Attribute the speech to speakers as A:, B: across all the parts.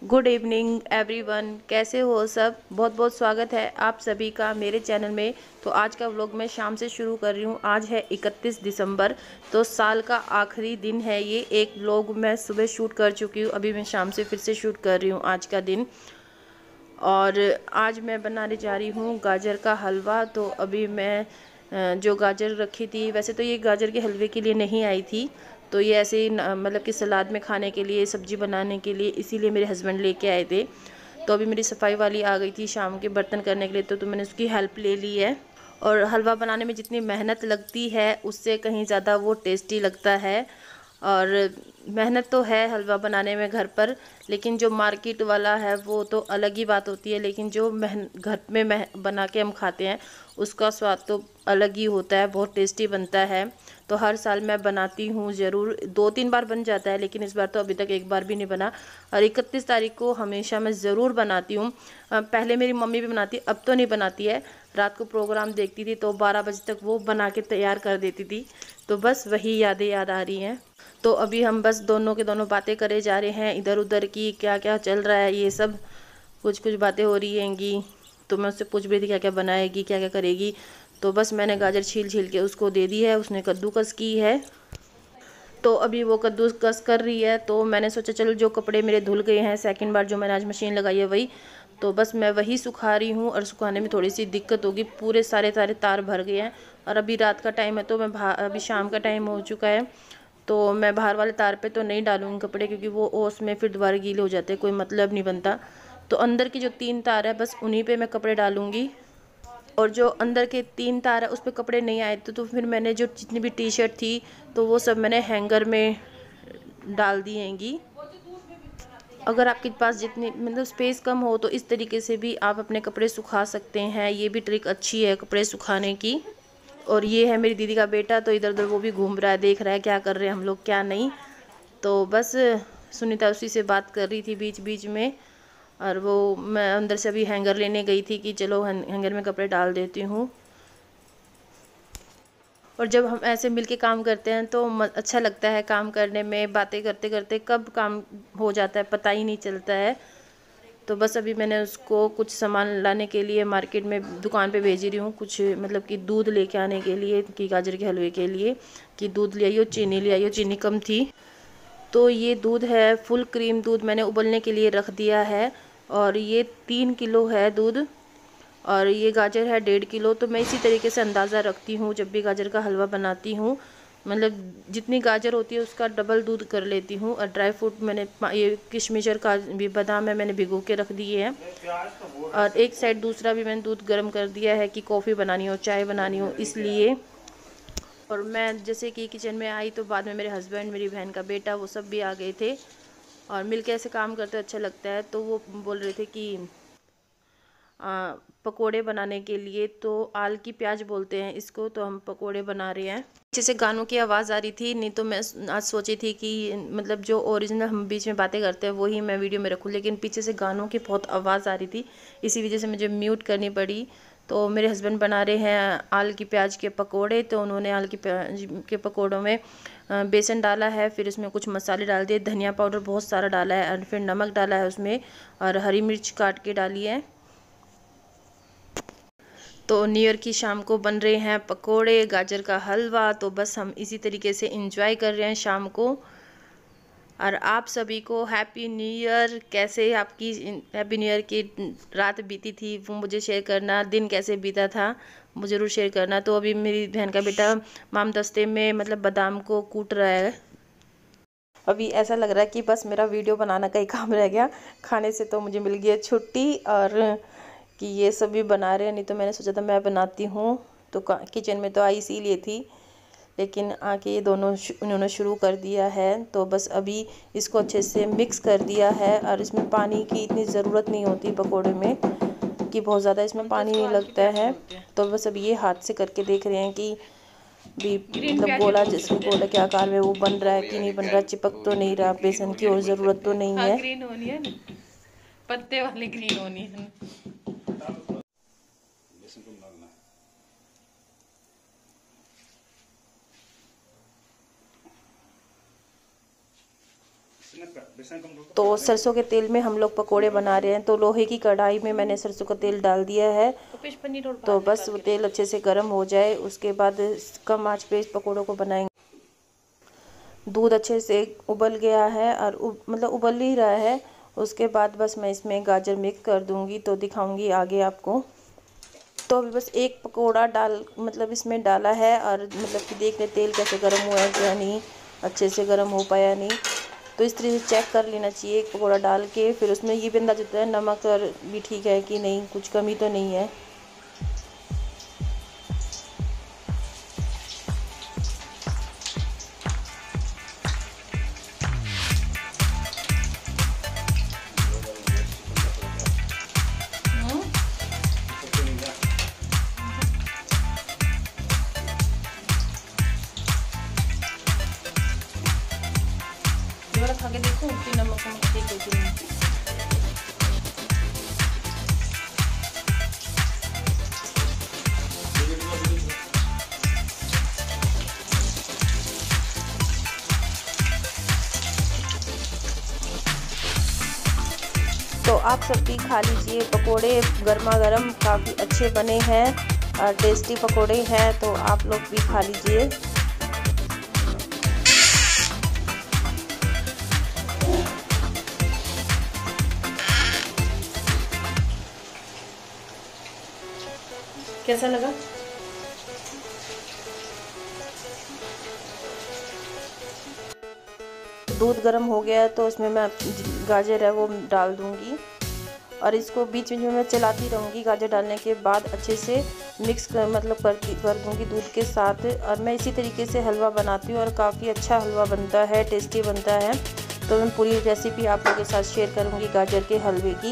A: Good evening everyone, कैसे हो सब। बहुत बहुत स्वागत है आप सभी का मेरे चैनल में। तो आज का व्लॉग मैं शाम से शुरू कर रही हूँ। आज है 31 दिसंबर, तो साल का आखिरी दिन है। ये एक व्लॉग मैं सुबह शूट कर चुकी हूँ, अभी मैं शाम से फिर से शूट कर रही हूँ आज का दिन। और आज मैं बनाने जा रही हूँ गाजर का हलवा। तो अभी मैं जो गाजर रखी थी, वैसे तो ये गाजर के हलवे के लिए नहीं आई थी, तो ये ऐसे ही मतलब कि सलाद में खाने के लिए, सब्जी बनाने के लिए, इसीलिए मेरे हस्बैंड लेके आए थे। तो अभी मेरी सफाई वाली आ गई थी शाम के बर्तन करने के लिए, तो मैंने उसकी हेल्प ले ली है। और हलवा बनाने में जितनी मेहनत लगती है उससे कहीं ज़्यादा वो टेस्टी लगता है। और मेहनत तो है हलवा बनाने में घर पर, लेकिन जो मार्केट वाला है वो तो अलग ही बात होती है। लेकिन जो घर में बना के हम खाते हैं उसका स्वाद तो अलग ही होता है, बहुत टेस्टी बनता है। तो हर साल मैं बनाती हूँ ज़रूर, 2-3 बार बन जाता है, लेकिन इस बार तो अभी तक एक बार भी नहीं बना। और 31 तारीख को हमेशा मैं ज़रूर बनाती हूँ। पहले मेरी मम्मी भी बनाती, अब तो नहीं बनाती है। रात को प्रोग्राम देखती थी तो 12 बजे तक वो बना के तैयार कर देती थी। तो बस वही यादें याद आ रही हैं। तो अभी हम बस दोनों के दोनों बातें करे जा रहे हैं, इधर उधर की क्या क्या चल रहा है, ये सब कुछ कुछ बातें हो रही हैंगी। तो मैं उससे पूछ रही थी क्या क्या बनाएगी, क्या क्या करेगी। तो बस मैंने गाजर छील छील के उसको दे दी है, उसने कद्दूकस की है। तो अभी वो कद्दूकस कर रही है। तो मैंने सोचा चलो जो कपड़े मेरे धुल गए हैं, सेकंड बार जो मैंने आज मशीन लगाई है वही, तो बस मैं वही सुखा रही हूँ। और सुखाने में थोड़ी सी दिक्कत होगी, पूरे सारे सारे तार भर गए हैं। और अभी रात का टाइम है, तो मैं अभी शाम का टाइम हो चुका है, तो मैं बाहर वाले तार पे तो नहीं डालूंगी कपड़े, क्योंकि वो ओस में फिर दोबारा गीले हो जाते हैं, कोई मतलब नहीं बनता। तो अंदर की जो 3 तार है बस उन्हीं पे मैं कपड़े डालूंगी। और जो अंदर के 3 तार है उस पर कपड़े नहीं आए थे, तो फिर मैंने जो जितनी भी टी शर्ट थी तो वो सब मैंने हैंगर में डाल दी हैंगी। अगर आपके पास जितनी मतलब स्पेस कम हो तो इस तरीके से भी आप अपने कपड़े सुखा सकते हैं, ये भी ट्रिक अच्छी है कपड़े सुखाने की। और ये है मेरी दीदी का बेटा, तो इधर उधर वो भी घूम रहा है, देख रहा है क्या कर रहे हैं हम लोग क्या नहीं। तो बस सुनीता उसी से बात कर रही थी बीच बीच में। और वो मैं अंदर से अभी हैंगर लेने गई थी कि चलो हैंगर में कपड़े डाल देती हूँ। और जब हम ऐसे मिलके काम करते हैं तो अच्छा लगता है काम करने में, बातें करते करते कब काम हो जाता है पता ही नहीं चलता है। तो बस अभी मैंने उसको कुछ सामान लाने के लिए मार्केट में दुकान पे भेज रही हूँ, कुछ मतलब कि दूध लेके आने के लिए, कि गाजर के हलवे के लिए, कि दूध ले आइयो, चीनी ले आइयो, चीनी कम थी। तो ये दूध है फुल क्रीम दूध, मैंने उबलने के लिए रख दिया है। और ये 3 किलो है दूध। और ये गाजर है 1.5 किलो। तो मैं इसी तरीके से अंदाज़ा रखती हूँ जब भी गाजर का हलवा बनाती हूँ, मतलब जितनी गाजर होती है उसका डबल दूध कर लेती हूँ। और ड्राई फ्रूट मैंने ये किशमिश और भी बादाम है, मैंने भिगो के रख दिए हैं। और एक साइड दूसरा भी मैंने दूध गर्म कर दिया है कि कॉफ़ी बनानी हो, चाय बनानी हो, इसलिए। और मैं जैसे कि किचन में आई तो बाद में मेरे हस्बैंड, मेरी बहन का बेटा, वो सब भी आ गए थे। और मिलके ऐसे काम करते अच्छा लगता है। तो वो बोल रहे थे कि पकोड़े बनाने के लिए, तो आल की प्याज बोलते हैं इसको, तो हम पकोड़े बना रहे हैं। पीछे से गानों की आवाज़ आ रही थी, नहीं तो मैं आज सोची थी कि मतलब जो ओरिजिनल हम बीच में बातें करते हैं वही मैं वीडियो में रखूँ, लेकिन पीछे से गानों की बहुत आवाज़ आ रही थी, इसी वजह से मुझे म्यूट करनी पड़ी। तो मेरे हस्बैंड बना रहे हैं आल की प्याज के पकोड़े। तो उन्होंने आल की प्याज के पकोड़ों में बेसन डाला है, फिर उसमें कुछ मसाले डाल दिए, धनिया पाउडर बहुत सारा डाला है, और फिर नमक डाला है उसमें, और हरी मिर्च काट के डाली है। तो न्यू ईयर की शाम को बन रहे हैं पकोड़े, गाजर का हलवा। तो बस हम इसी तरीके से एंजॉय कर रहे हैं शाम को। और आप सभी को हैप्पी न्यू ईयर। कैसे आपकी हैप्पी न्यू ईयर की रात बीती थी वो मुझे शेयर करना, दिन कैसे बीता था वो ज़रूर शेयर करना। तो अभी मेरी बहन का बेटा माम दस्ते में मतलब बादाम को कूट रहा है। अभी ऐसा लग रहा है कि बस मेरा वीडियो बनाना का ही काम रह गया, खाने से तो मुझे मिल गई है छुट्टी। और कि ये सब भी बना रहे हैं, नहीं तो मैंने सोचा था मैं बनाती हूँ। तो किचन में तो आई इसीलिए थी, लेकिन आके ये दोनों उन्होंने शुरू कर दिया है। तो बस अभी इसको अच्छे से मिक्स कर दिया है। और इसमें पानी की इतनी ज़रूरत नहीं होती पकोड़े में, कि बहुत ज़्यादा इसमें पानी नहीं लगता है। तो बस अभी ये हाथ से करके देख रहे हैं कि भी मतलब गोला, जैसे गोला के आकार में वो बन रहा है कि नहीं बन रहा, चिपक तो नहीं रहा, बेसन की और ज़रूरत तो नहीं है। ग्रीन ओनियन, पत्ते वाले ग्रीन ओनियन। तो सरसों के तेल में हम लोग पकोड़े बना रहे हैं। तो लोहे की कढ़ाई में मैंने सरसों का तेल डाल दिया है। तो बस वो तेल अच्छे से गर्म हो जाए, उसके बाद कम आंच पे इस पकोड़ों को बनाएंगे। दूध अच्छे से उबल गया है और मतलब उबल ही रहा है। उसके बाद बस मैं इसमें गाजर मिक्स कर दूंगी, तो दिखाऊंगी आगे आपको। तो अभी बस एक पकोड़ा मतलब इसमें डाला है, और मतलब कि देख ले तेल कैसे गर्म हुआ है या नहीं, अच्छे से गर्म हो पाया नहीं। तो इस तरह से चेक कर लेना चाहिए एक पकोड़ा डाल के। फिर उसमें ये भी अंदाज़ होता है नमक और भी ठीक है कि नहीं, कुछ कमी तो नहीं है। खा के देखो कि नमक ठीक है कि नहीं। तो आप सब भी खा लीजिए पकोड़े, गर्मा गर्म काफ़ी अच्छे बने हैं और टेस्टी पकोड़े हैं। तो आप लोग भी खा लीजिए। कैसा लगा? दूध गर्म हो गया है, तो उसमें मैं गाजर है वो डाल दूंगी और इसको बीच बीच में मैं चलाती रहूँगी। गाजर डालने के बाद अच्छे से मिक्स मतलब कर दूंगी दूध के साथ। और मैं इसी तरीके से हलवा बनाती हूँ और काफ़ी अच्छा हलवा बनता है, टेस्टी बनता है। तो मैं पूरी रेसिपी आप लोगों के साथ शेयर करूँगी गाजर के हलवे की।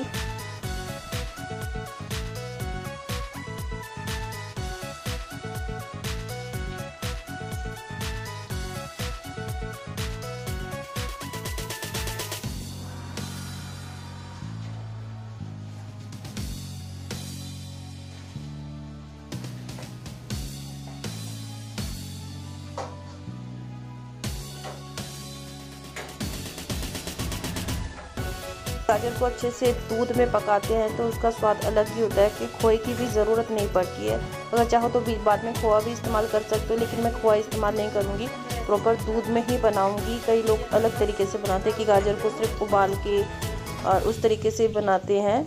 A: गाजर को अच्छे से दूध में पकाते हैं तो उसका स्वाद अलग ही होता है कि खोए की भी ज़रूरत नहीं पड़ती है। अगर चाहो तो बाद में खोआ भी इस्तेमाल कर सकते हो, लेकिन मैं खोआ इस्तेमाल नहीं करूँगी, प्रॉपर दूध में ही बनाऊँगी। कई लोग अलग तरीके से बनाते हैं कि गाजर को सिर्फ उबाल के और उस तरीके से बनाते हैं।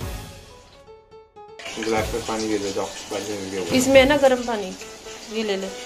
B: गिलास में पानी दे दो,
A: इसमें है ना गर्म पानी, ये ले ले।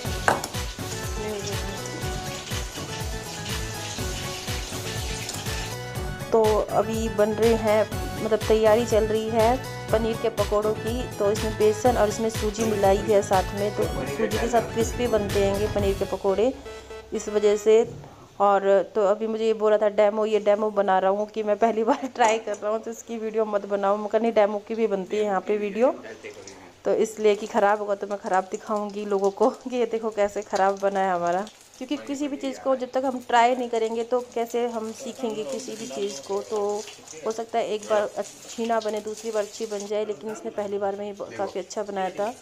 A: तो अभी बन रहे हैं, मतलब तैयारी चल रही है पनीर के पकोड़ों की। तो इसमें बेसन और इसमें सूजी मिलाई है साथ में, तो सूजी के साथ क्रिस्पी बनते हैं पनीर के पकोड़े, इस वजह से। और तो अभी मुझे ये बोला था ये डेमो बना रहा हूँ कि मैं पहली बार ट्राई कर रहा हूँ, तो इसकी वीडियो मत बनाओ। मैं नहीं, डेमो की भी बनती है यहाँ पे वीडियो, तो इसलिए कि ख़राब होगा तो मैं ख़राब दिखाऊंगी लोगों को कि ये देखो कैसे ख़राब बना है हमारा। क्योंकि किसी भी चीज़ को जब तक हम ट्राई नहीं करेंगे तो कैसे हम सीखेंगे किसी भी चीज़ को। तो हो सकता है एक बार अच्छी ना बने, दूसरी बार अच्छी बन जाए, लेकिन इसने पहली बार में ही काफ़ी अच्छा बनाया था।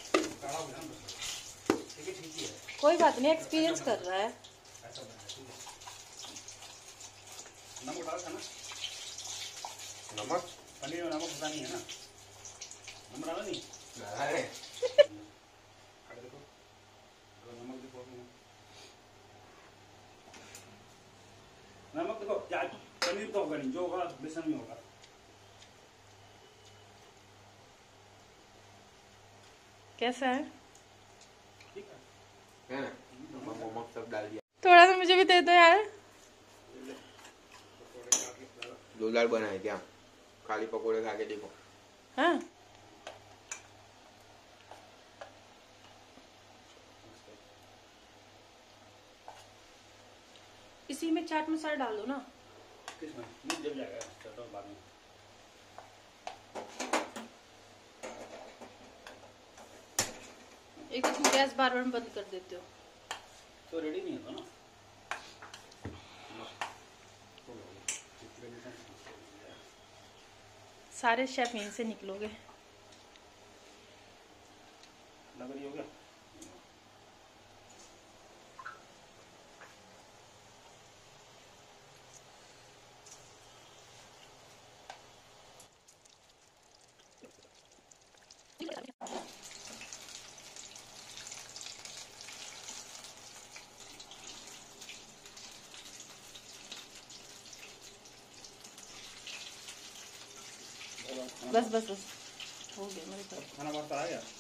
A: कोई बात नहीं, एक्सपीरियंस कर रहा है।
B: नमक
C: पनीर में नमक पता नहीं है ना, नमक डाला नहीं
B: है।
C: नमक देखो, क्या पनीर तो होगा नहीं, जो होगा बेसन में होगा।
A: कैसा है?
C: ठीक है
B: ना, नमक सब डाल दिया।
A: थोड़ा सा मुझे भी दे दो यार।
B: जोरदार बनाए क्या? खाली पकोड़े खा के देखो।
A: हाँ, इसी में चाट मसाला डाल दो ना।
C: किसमें? नहीं, जल जाएगा, चलो बाद में।
A: एक तो तुम गैस बार बार बंद कर देते हो।
C: तो रेडी नहीं होता ना।
A: सारे शेफ यहीं से निकलोगे।
C: लग रही हो गया?
A: बस बस बस हो गया मेरे पास।
C: खाना वास्ता आ गया।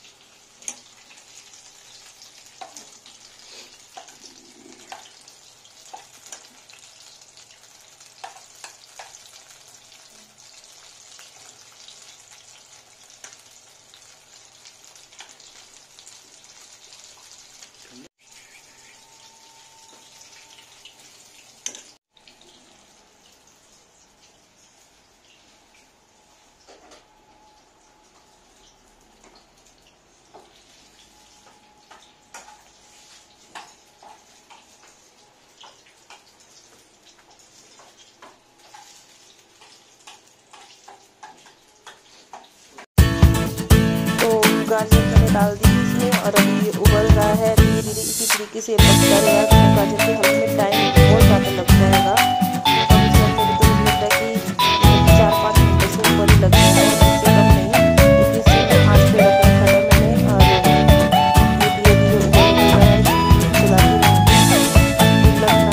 A: गाजर मैंने डाल दी इसमें और अभी ये उबल रहा है। धीरे धीरे इसी तरीके से पकता रहेगा। तो गाजर के हलवे में टाइम बहुत ज़्यादा लग जाएगा। और इसमें मुझे तो लगता है कि 4-5 मिनट से ऊपर ही लग जाएगा, इससे कम नहीं। इसलिए मैं आँच पे रख रखा था मैंने और ये धीरे धीरे उबल रहा है। चलाती रहूँगी लग ना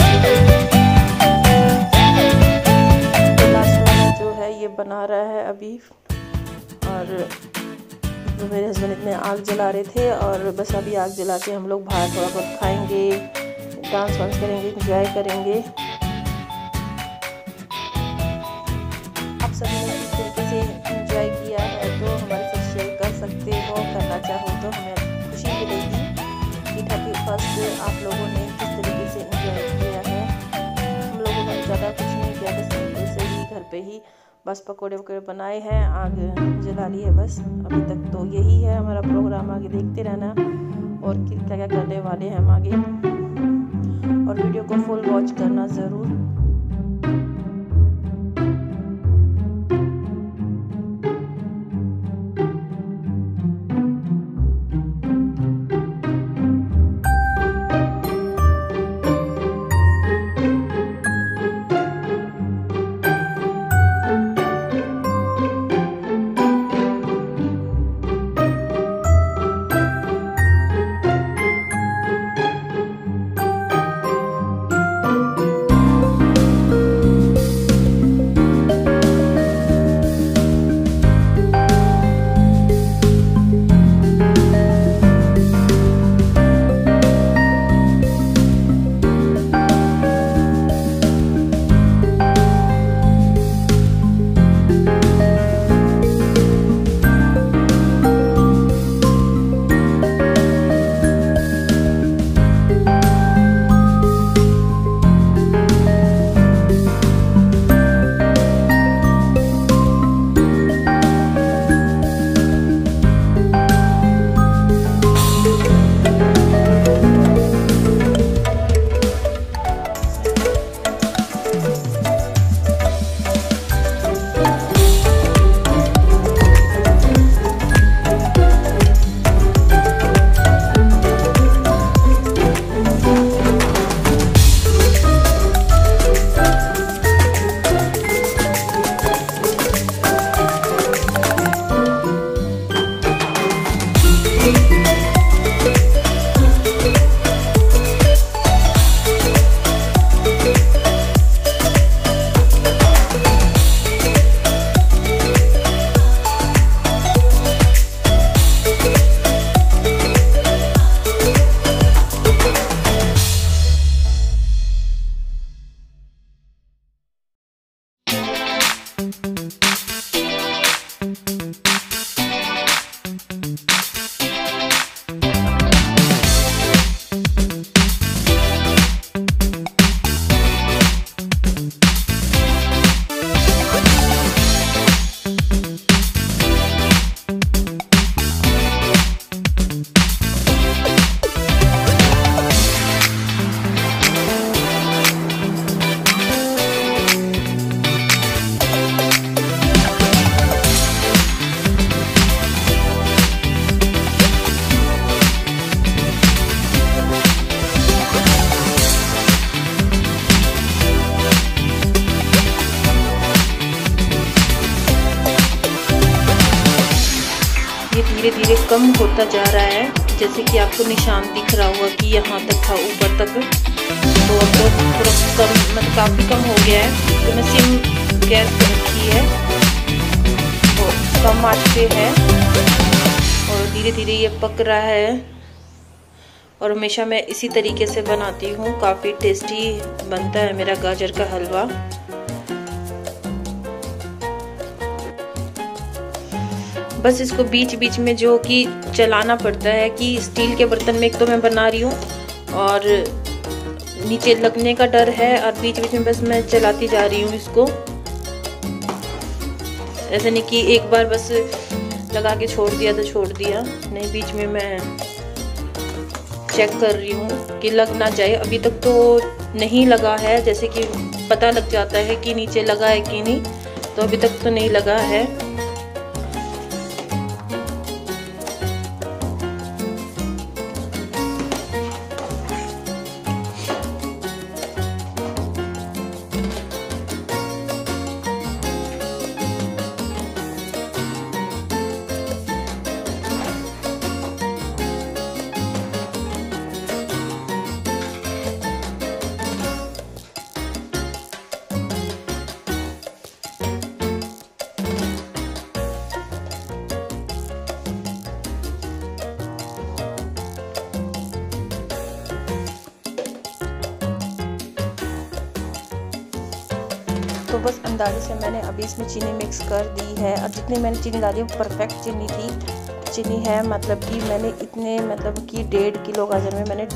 A: जाए। तो लास्ट वाला जो है ये बना रहा है अभी। और तो मेरे हस्बैंड इतने आग जला रहे थे और बस अभी आग जला के हम लोग बाहर थोड़ा बहुत खाएंगे, डांस वांस करेंगे, एंजॉय करेंगे। आप सभी ने इस तरीके से एंजॉय किया है तो हमारे साथ शेयर कर सकते हो, करना चाहो तो हमें खुशी मिलेगी कि 31st आप लोगों ने किस तरीके से एंजॉय किया है। हम लोगों ने ज़्यादा कुछ नहीं किया, बस सिंपल से ही घर पे ही बस पकोड़े वकोड़े बनाए हैं, आग जला ली है बस। अभी तक तो यही है हमारा प्रोग्राम, आगे देखते रहना और क्या क्या करने वाले हैं हम आगे। और वीडियो को फुल वॉच करना ज़रूर। धीरे धीरे कम होता जा रहा है। जैसे कि आपको निशान दिख रहा होगा कि यहाँ तक था, ऊपर तक। तो अब तो थोड़ा कम, मतलब काफ़ी कम हो गया है। तो मैं सिम गैस पर रखी है। कम आंच पे है और धीरे धीरे ये पक रहा है। और हमेशा मैं इसी तरीके से बनाती हूँ, काफ़ी टेस्टी बनता है मेरा गाजर का हलवा। बस इसको बीच बीच में जो कि चलाना पड़ता है कि स्टील के बर्तन में एक तो मैं बना रही हूँ और नीचे लगने का डर है, और बीच बीच में बस मैं चलाती जा रही हूँ इसको। ऐसे नहीं कि एक बार बस लगा के छोड़ दिया तो छोड़ दिया, नहीं, बीच में मैं चेक कर रही हूँ कि लग ना जाए। अभी तक तो नहीं लगा है, जैसे कि पता लग जाता है कि नीचे लगा है कि नहीं, तो अभी तक तो नहीं लगा है। तो बस अंदाजे से मैंने अभी इसमें चीनी मिक्स कर दी है, और जितनी मैंने चीनी डाली वो परफेक्ट चीनी है। मतलब कि मैंने इतने मतलब कि 1.5 किलो गाजर में मैंने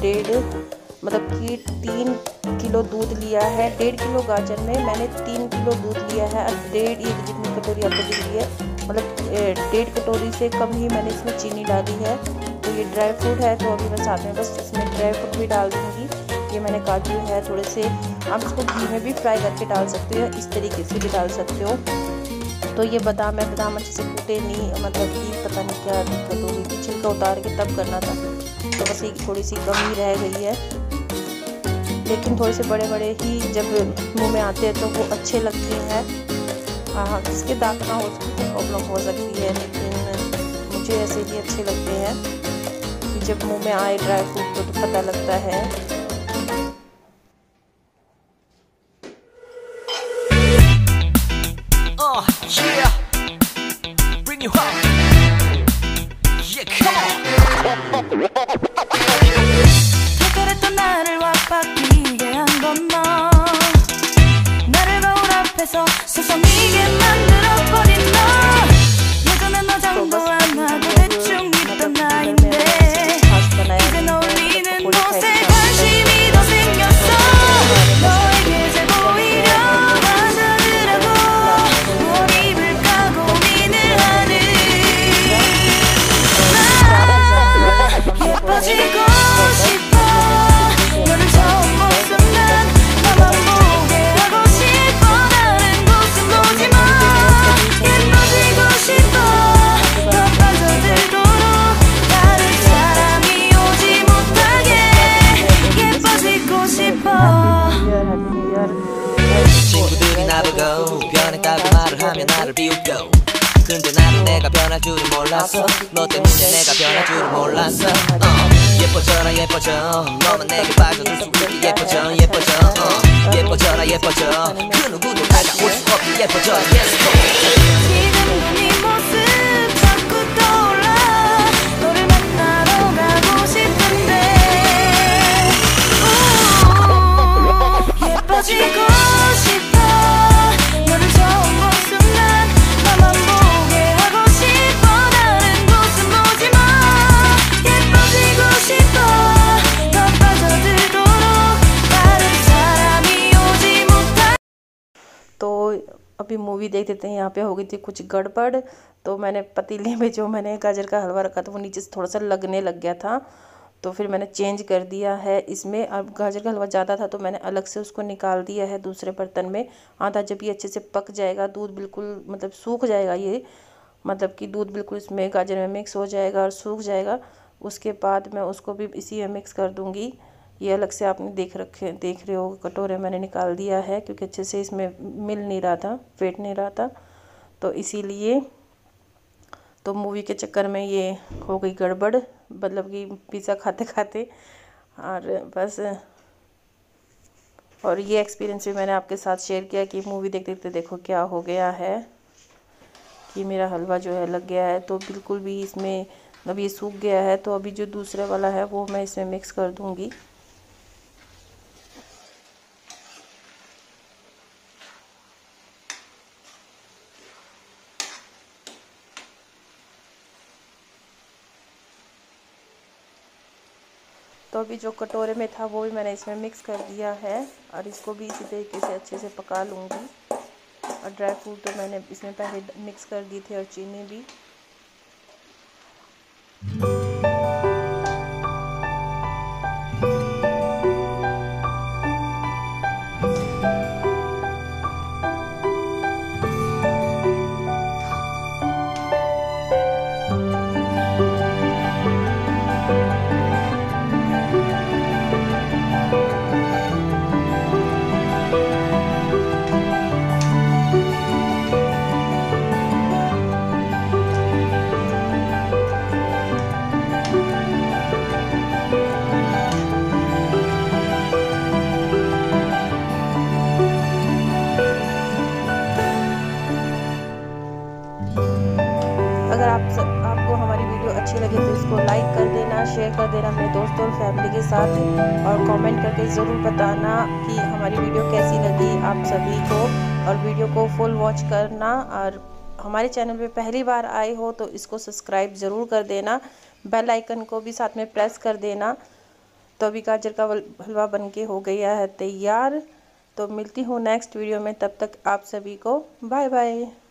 A: 3 किलो दूध लिया है। 1.5 किलो गाजर में मैंने 3 किलो दूध लिया है, और 1.5 ये जितनी कटोरी आपको दिख रही है, मतलब 1.5 कटोरी से कम ही मैंने इसमें चीनी डाली है। तो ये ड्राई फ्रूट है, तो अभी मैं साथ में बस इसमें ड्राई फ्रूट भी डाल दूँगी। ये मैंने काजू है थोड़े से, आप इसको घी में भी फ्राई करके डाल सकते हो, इस तरीके से भी डाल सकते हो। तो ये बादाम है, बादाम अच्छे से कूटे नहीं, मतलब कि पता नहीं क्या दिक्कत होगी कि छिलका उतार के तब करना था, तो बस एक थोड़ी सी कमी रह गई है। लेकिन थोड़े से बड़े बड़े ही जब मुंह में आते हैं तो वो अच्छे लगते हैं। हाँ, जिसके दांत ना हो उसकी प्रॉब्लम हो सकती है, लेकिन मुझे ऐसे ही अच्छे लगते हैं कि जब मुँह में आए ड्राई फ्रूट तो पता लगता है।
D: Yeah, bring you home. Yeah, come on. 특별했던 나를 와바뀌게 한 건 너. 나를 거울 앞에서 세상이게 만들어버린 너. 예전엔 너 장도 안 하고 대충 있던 나인데 이젠 어울리는 옷에 관심이 더 생겼어. 너에게 잘 보이려 하자더라고. 뭘 입을까 고민을 하는 나. 예뻐지고 싶어. 너를 처음 본 순간 나만 보게 하고 싶어. 다른 곳은 보지 마. 예뻐지고 싶어. 더 빠져들도록 다른 사람이 오지 못하게 예뻐지고 싶어. 친구들이 나보고 변했다고 말을 하면 나를 비웃고 근데 나는 내가 변할 줄은 몰랐어. 너 때문에 내가 변할 줄은 몰랐어. 예뻐져라 예뻐져. 너만 내게 빠져들 수 있게 예뻐져 예뻐져. 예뻐져라 예뻐져. 그 누구도 다가올 수 없게 예뻐져. 지금도 네 모습 자꾸 떠올라. 너를 만나러 가고 싶은데 예뻐지고 싶어. 너를 처음 본 순간 나만 보게 하고 싶어. 다른 곳은 보지 마. 예뻐지고 싶어. 더 빠져들도록 다른 사람이 오지 못하.
A: तो अभी मूवी देख देते हैं। यहाँ पे हो गई थी कुछ गड़बड़, तो मैंने पतीले में जो मैंने गाजर का हलवा रखा था वो नीचे से थोड़ा सा लगने लग गया था, तो फिर मैंने चेंज कर दिया है इसमें। अब गाजर का हलवा ज़्यादा था तो मैंने अलग से उसको निकाल दिया है दूसरे बर्तन में। आधा जब ये अच्छे से पक जाएगा, दूध बिल्कुल मतलब सूख जाएगा, ये मतलब कि दूध बिल्कुल इसमें गाजर में मिक्स हो जाएगा और सूख जाएगा, उसके बाद मैं उसको भी इसी में मिक्स कर दूँगी। ये अलग से आपने देख रहे हो कटोरे मैंने निकाल दिया है, क्योंकि अच्छे से इसमें मिल नहीं रहा था, फेंट नहीं रहा था, तो इसीलिए। तो मूवी के चक्कर में ये हो गई गड़बड़, मतलब कि पिज़्ज़ा खाते खाते, और बस। और ये एक्सपीरियंस भी मैंने आपके साथ शेयर किया कि मूवी देखते देखते देखो क्या हो गया है ये मेरा हलवा जो है लग गया है, तो बिल्कुल भी इसमें अब ये सूख गया है। तो अभी जो दूसरे वाला है वो मैं इसमें मिक्स कर दूंगी। तो अभी जो कटोरे में था वो भी मैंने इसमें मिक्स कर दिया है और इसको भी इसी तरीके से अच्छे से पका लूँगी। और ड्राई फ्रूट तो मैंने इसमें पहले मिक्स कर दिए थे और चीनी भी। अगर आपको हमारी वीडियो अच्छी लगे तो इसको लाइक कर देना, शेयर कर देना मेरे दोस्तों और फैमिली के साथ, और कमेंट करके ज़रूर बताना कि हमारी वीडियो कैसी लगी आप सभी को। और वीडियो को फुल वॉच करना, और हमारे चैनल पे पहली बार आए हो तो इसको सब्सक्राइब ज़रूर कर देना, बेल आइकन को भी साथ में प्रेस कर देना। तो अभी गाजर का हलवा बनके हो गया है तैयार। तो मिलती हूँ नेक्स्ट वीडियो में, तब तक आप सभी को बाय बाय।